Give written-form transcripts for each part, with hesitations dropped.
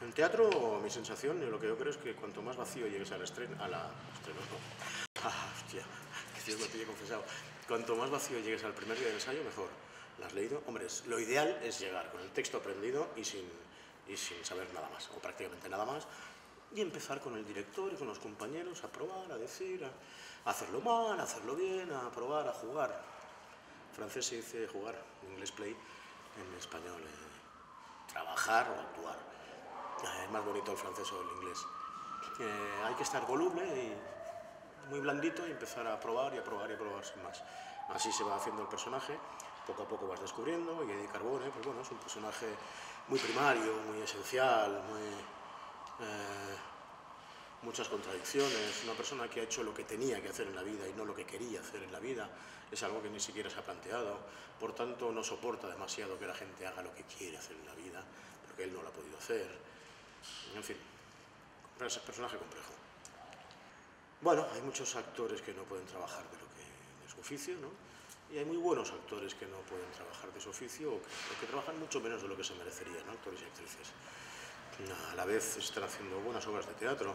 En teatro, mi sensación, lo que yo creo es que cuanto más vacío llegues al estreno, hostia, que Dios me pille confesado. Cuanto más vacío llegues al primer día de ensayo, mejor. ¿Lo has leído? Hombre, lo ideal es llegar con el texto aprendido y sin saber nada más, o prácticamente nada más, y empezar con el director y con los compañeros a probar, a decir, a hacerlo mal, a hacerlo bien, a probar, a jugar. En francés se dice jugar, en inglés play, en español trabajar o actuar. Es más bonito el francés o el inglés. Hay que estar voluble y muy blandito y empezar a probar y a probar y a probar sin más. Así se va haciendo el personaje, poco a poco vas descubriendo, y Eddie Carbone, pues bueno, es un personaje muy primario, muy esencial, muchas contradicciones, una persona que ha hecho lo que tenía que hacer en la vida y no lo que quería hacer en la vida, es algo que ni siquiera se ha planteado, por tanto no soporta demasiado que la gente haga lo que quiere hacer en la vida, porque él no lo ha podido hacer, en fin, es un personaje complejo. Bueno, hay muchos actores que no pueden trabajar de su oficio, ¿no? Y hay muy buenos actores que no pueden trabajar de su oficio o que trabajan mucho menos de lo que se merecerían, ¿no? Actores y actrices. A la vez están haciendo buenas obras de teatro.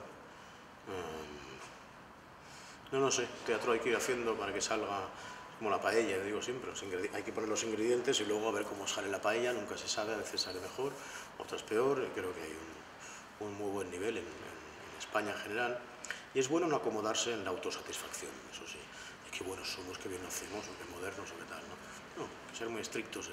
No lo sé, teatro hay que ir haciendo para que salga como la paella, digo siempre. Hay que poner los ingredientes y luego a ver cómo sale la paella, nunca se sabe, a veces sale mejor, otras peor. Creo que hay un muy buen nivel en España en general. Y es bueno no acomodarse en la autosatisfacción, eso sí. Qué buenos somos, qué bien lo hacemos, o qué modernos, o qué tal, ¿no? No, hay que ser muy estrictos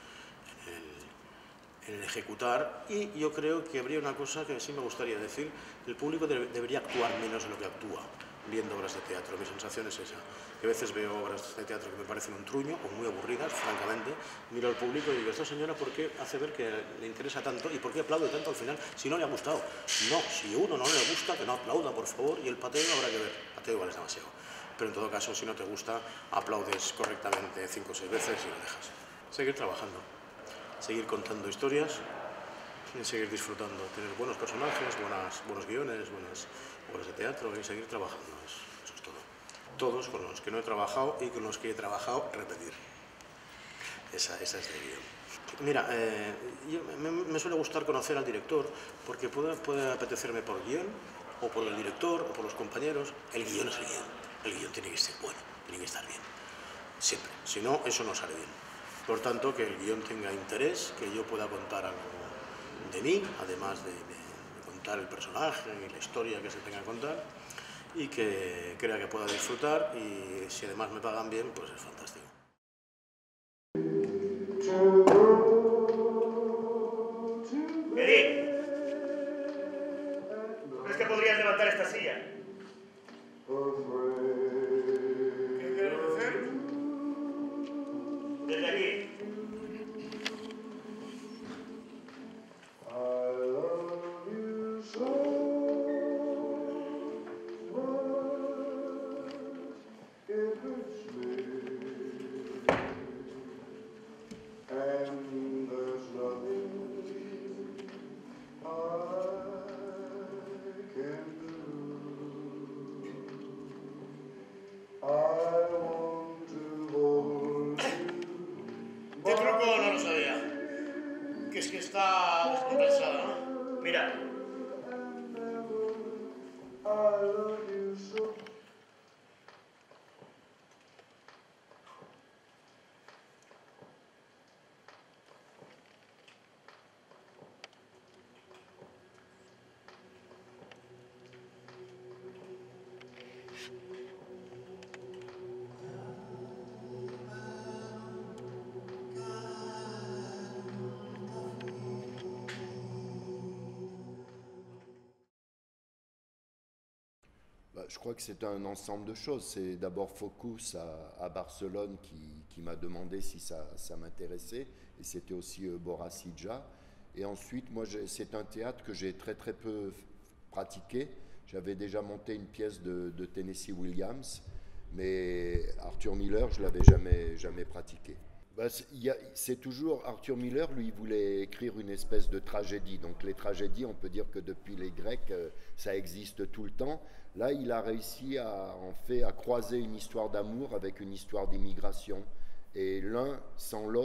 en el ejecutar, y yo creo que habría una cosa que sí me gustaría decir: el público debería actuar menos de lo que actúa viendo obras de teatro. Mi sensación es esa, que a veces veo obras de teatro que me parecen un truño o muy aburridas, francamente, miro al público y digo, esta señora, ¿por qué hace ver que le interesa tanto y por qué aplaude tanto al final si no le ha gustado? No, si uno no le gusta, que no aplauda, por favor, y el pateo habrá que ver, pateo igual es demasiado, pero en todo caso, si no te gusta, aplaudes correctamente 5 o 6 veces y lo dejas. Seguir trabajando, seguir contando historias y seguir disfrutando, tener buenos personajes, buenos guiones, buenas obras de teatro y seguir trabajando, eso es todo. Todos con los que no he trabajado y con los que he trabajado, repetir. Esa es la guión. Mira, me suele gustar conocer al director porque puede apetecerme por guión o por el director o por los compañeros. El guión es el guión. El guión tiene que ser bueno, tiene que estar bien, siempre. Si no, eso no sale bien. Por tanto, que el guión tenga interés, que yo pueda contar algo de mí, además de contar el personaje y la historia que se tenga que contar, y que crea que pueda disfrutar, y si además me pagan bien, pues es fantástico. Eddie, ¿crees que podrías levantar esta silla? ¿Qué quieres hacer? Desde aquí. Este truco no lo sabía. Que es que está descompensado, ¿no? Mira. Je crois que c'est un ensemble de choses. C'est d'abord Focus à Barcelone qui m'a demandé si ça m'intéressait, et c'était aussi Borrassija. Et ensuite, moi, c'est un théâtre que j'ai très très peu pratiqué. J'avais déjà monté une pièce de Tennessee Williams, mais Arthur Miller, je l'avais jamais pratiqué. C'est toujours Arthur Miller, lui, il voulait écrire une espèce de tragédie. Donc les tragédies, on peut dire que depuis les Grecs, ça existe tout le temps. Là, il a réussi à croiser une histoire d'amour avec une histoire d'immigration. Et l'un sans l'autre,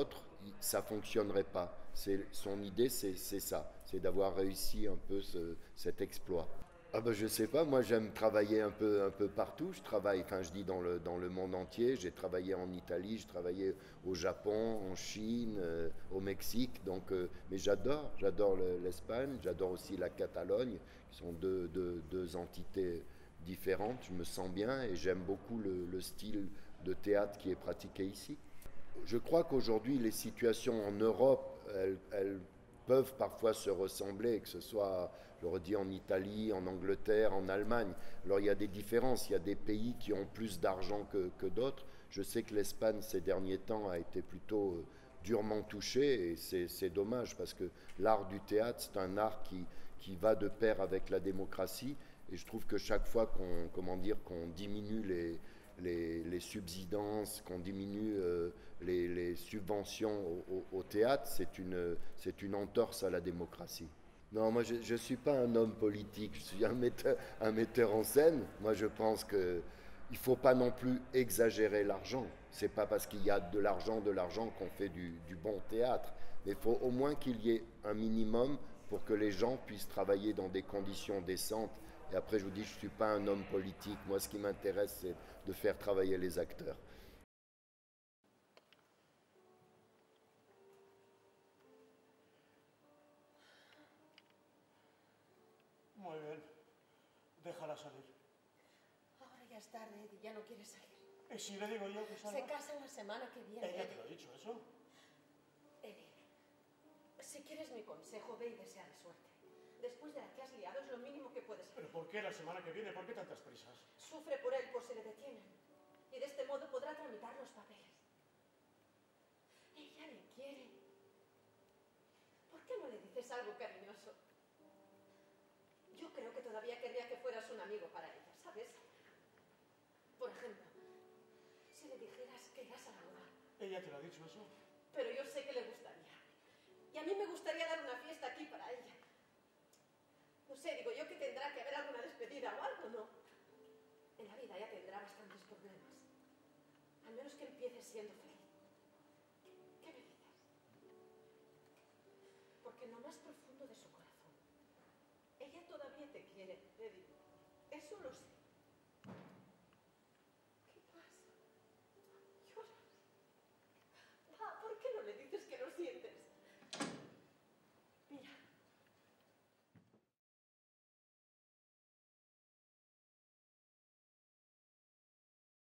ça ne fonctionnerait pas. Son idée, c'est ça, c'est d'avoir réussi un peu cet exploit. Ah ben, je sais pas, moi j'aime travailler un peu partout. Je travaille, enfin je dis dans le monde entier. J'ai travaillé en Italie, j'ai travaillé au Japon, en Chine, au Mexique. Donc, mais j'adore l'Espagne, j'adore aussi la Catalogne, qui sont deux entités différentes. Je me sens bien et j'aime beaucoup le style de théâtre qui est pratiqué ici. Je crois qu'aujourd'hui, les situations en Europe, elles peuvent parfois se ressembler, que ce soit, je le dis, en Italie, en Angleterre, en Allemagne. Alors il y a des différences, il y a des pays qui ont plus d'argent que d'autres. Je sais que l'Espagne, ces derniers temps, a été plutôt durement touchée, et c'est dommage, parce que l'art du théâtre, c'est un art qui va de pair avec la démocratie, et je trouve que chaque fois qu'on diminue les subsidences, qu'on diminue les subventions au théâtre, c'est une entorse à la démocratie. Non, moi je ne suis pas un homme politique, je suis un metteur en scène. Moi je pense qu'il ne faut pas non plus exagérer l'argent. C'est pas parce qu'il y a de l'argent qu'on fait du bon théâtre. Mais il faut au moins qu'il y ait un minimum pour que les gens puissent travailler dans des conditions décentes. Et après, je vous dis, je ne suis pas un homme politique. Moi, ce qui m'intéresse, c'est de faire travailler les acteurs. Muy bien. Déjala salir. Ahora ya es tarde, Eddie, ya no quiere salir. ¿Y si le digo yo que salga? Se casan la semana que viene. Ella te lo ha dicho eso. Eddie, si quieres mi consejo, ve y deseale suerte. Después de la que has liado, es lo mínimo que puedes hacer. ¿Pero por qué la semana que viene? ¿Por qué tantas prisas? Sufre por él, por si le detienen. Y de este modo podrá tramitar los papeles. Ella le quiere. ¿Por qué no le dices algo cariñoso? Yo creo que todavía querría que fueras un amigo para ella, ¿sabes? Por ejemplo, si le dijeras que irás a la boda. ¿Ella te lo ha dicho eso? Pero yo sé que le gustaría. Y a mí me gustaría dar una fiesta aquí para ella. No sé, digo yo que tendrá que haber alguna despedida o algo, ¿no? En la vida ya tendrá bastantes problemas. Al menos que empiece siendo feliz. ¿Qué me dices? Porque en lo más profundo de su corazón, ella todavía te quiere, Eddie. Eso lo sé.